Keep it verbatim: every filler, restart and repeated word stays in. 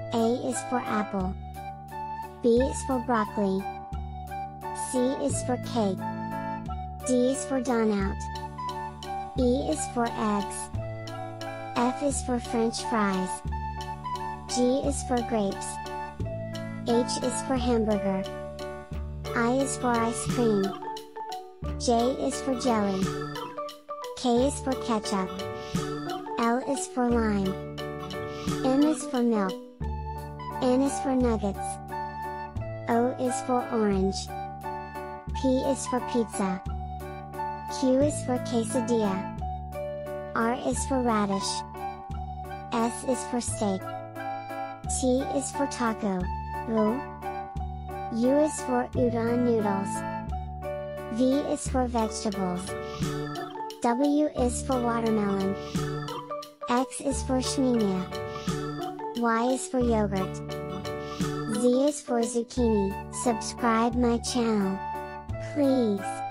A is for apple. B is for broccoli. C is for cake. D is for donut. E is for eggs. F is for French fries. G is for grapes. H is for hamburger. I is for ice cream. J is for jelly. K is for ketchup. L is for lime. M is for milk. N is for nuggets. O is for orange. P is for pizza. Q is for quesadilla. R is for radish. S is for steak. T is for taco. U. U is for udon noodles. V is for vegetables. W is for watermelon. X is for shmenia. Y is for yogurt. Z is for zucchini. Subscribe my channel, please.